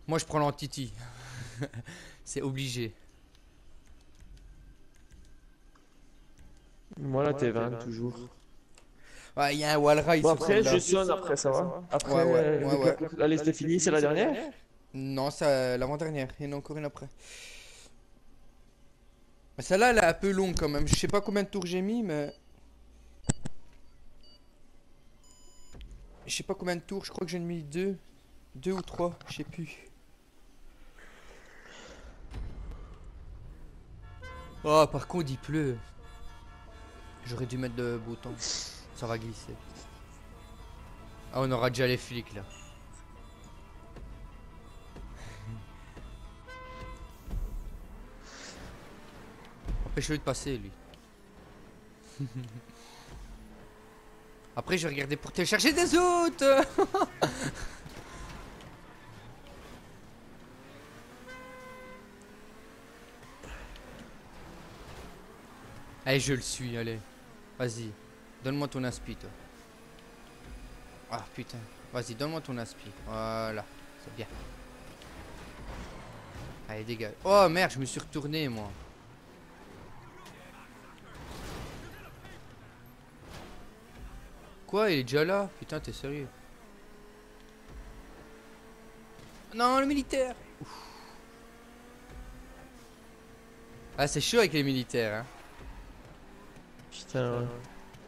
Moi, je prends l'antiti. C'est obligé. Moi, la T20, toujours. Ouais, il y a un Walrai Bon, sur après, celle-là. je sonne, après, ça va. Après, Ouais, ouais, ouais, ouais. allez, c'était fini, c'est la dernière? Non, c'est l'avant-dernière. Il y en a encore une après. Mais celle-là, elle est un peu longue quand même. Je sais pas combien de tours j'ai mis, mais. Je sais pas combien de tours. Je crois que j'ai mis deux. Deux ou trois. Je sais plus. Oh, par contre, il pleut. J'aurais dû mettre de beau temps. Ça va glisser. Ah, on aura déjà les flics là. Empêche-le de passer, lui. Après, je vais regarder pour télécharger des autres. Allez, je le suis, allez. Vas-y. Donne-moi ton aspi, toi. Ah, putain. Vas-y, donne-moi ton aspi. Voilà. C'est bien. Allez, dégage. Oh, merde, je me suis retourné, moi. Quoi, il est déjà là? Putain, t'es sérieux? Non, le militaire. Ouf. Ah, c'est chaud avec les militaires, hein. Putain, ouais.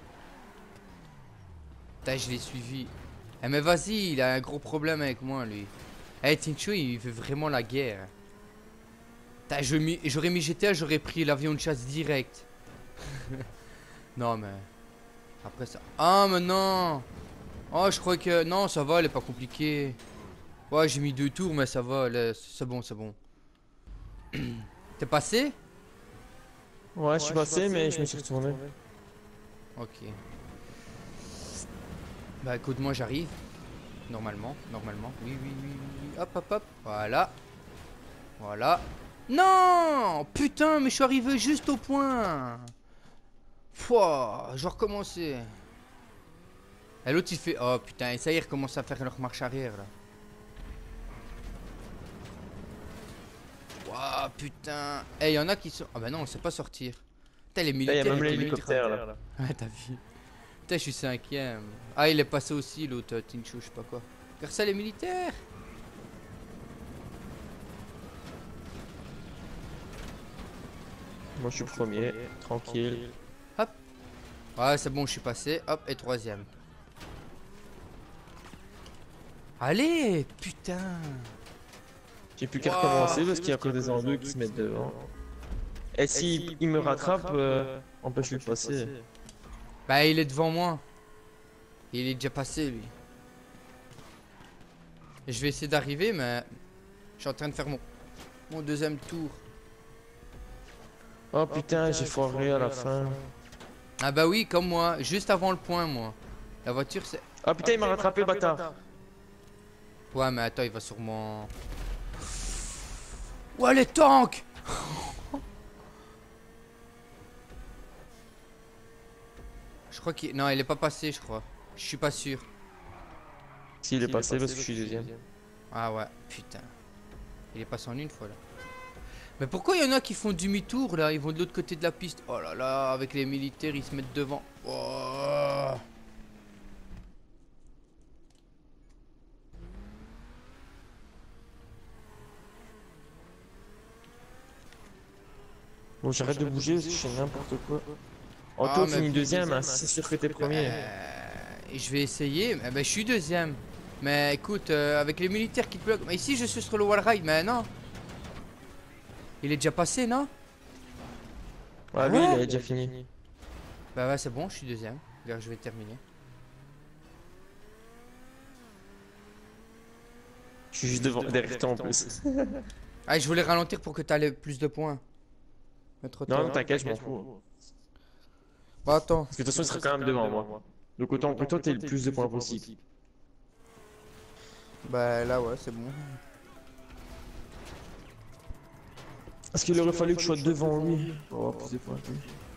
Putain, je l'ai suivi. Eh, mais vas-y, il a un gros problème avec moi, lui. Eh, Tincho, il veut vraiment la guerre. Putain, j'aurais mis GTA, j'aurais pris l'avion de chasse direct. Non, mais... Après ça... Ah, mais non. Oh, je crois que... Non, ça va, elle est pas compliquée. Ouais, j'ai mis 2 tours, mais ça va, c'est bon, c'est bon. T'es passé? Ouais, je suis passé, mais je me suis retourné. Ok. Bah écoute, moi j'arrive. Normalement, normalement. Oui, oui, oui, oui, oui. Hop, hop, hop. Voilà. Voilà. Non! Putain, mais je suis arrivé juste au point. Pouah, je vais recommencer. Et l'autre il fait... Oh putain, et ça y est, ils recommencent à faire leur marche arrière là. Ouah, putain. Eh, y en a qui sont... Ah bah non, on sait pas sortir. Putain, les Là, il y a militaires... même avec les l'hélicoptère, là. Ouais, t'as vu. Putain, je suis cinquième. Ah, il est passé aussi, l'autre Tincho, je sais pas quoi. Regarde ça, les militaires. Moi, je suis premier, tranquille. Hop. Ouais, c'est bon, je suis passé. Hop, et troisième. Allez, putain. J'ai plus qu'à Ouah. recommencer parce qu'il y a encore des enjeux qui se mettent devant. Et si il me rattrape, empêche-le de passer. Bah, il est devant moi. Il est déjà passé, lui. Et je vais essayer d'arriver, mais... Je suis en train de faire mon deuxième tour. Oh putain, j'ai foiré à la fin. Ah bah oui, comme moi. Juste avant le point, moi. La voiture, c'est... Ah putain, il m'a rattrapé, bâtard. Ouais, mais attends, il va sûrement... Ouais, les tanks. Je crois qu'il... Non, il est pas passé, je crois. Je suis pas sûr. S'il est passé parce que je suis deuxième. Ah ouais, putain. Il est passé en une fois, là. Mais pourquoi il y en a qui font demi-tour, là? Ils vont de l'autre côté de la piste. Oh là là, avec les militaires, ils se mettent devant. Oh. Bon, j'arrête de bouger parce que je fais n'importe quoi. Oh, Ah, toi, mais finis deuxième, hein, c'est sûr que t'es premier. Et je vais essayer. Eh ben, je suis deuxième. Mais écoute, avec les militaires qui te bloquent. Mais ici, je suis sur le wall ride. Mais non. Il est déjà passé, non? Ouais, lui, il avait déjà fini. Bah ouais, c'est bon, je suis deuxième. Regarde, je vais terminer. Je suis juste devant, derrière toi en plus. Ah, je voulais ralentir pour que tu aies plus de points. Mais trop tard. Non, t'inquiète, je m'en fous. Bah attends. Parce que de toute façon, il sera quand même devant moi. Donc autant que toi, t'aies le plus de points possible. Bah là, ouais, c'est bon. Parce qu'il aurait fallu que je sois devant lui. Oh, plus de points.